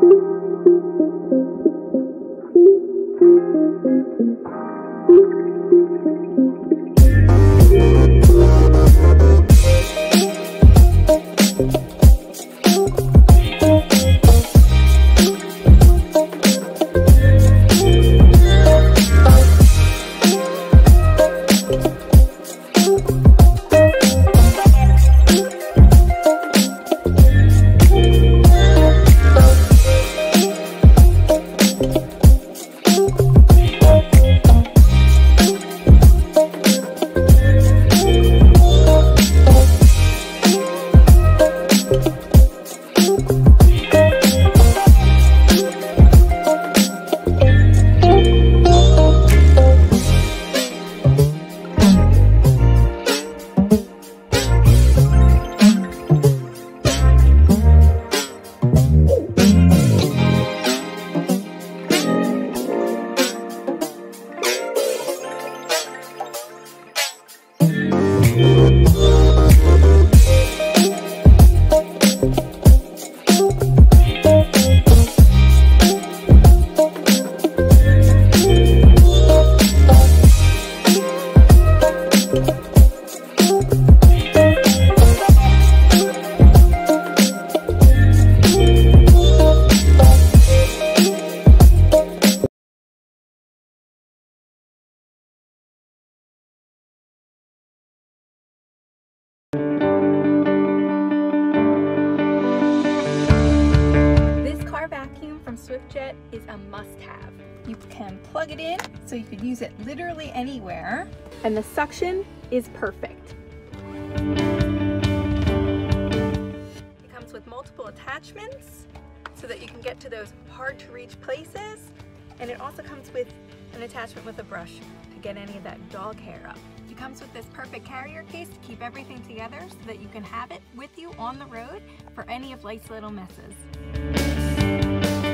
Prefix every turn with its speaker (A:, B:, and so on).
A: is a must-have. You can plug it in so you could use it literally anywhere, and the suction is perfect. It comes with multiple attachments so that you can get to those hard to reach places, and it also comes with an attachment with a brush to get any of that dog hair up. It comes with this perfect carrier case to keep everything together so that you can have it with you on the road for any of life's little messes.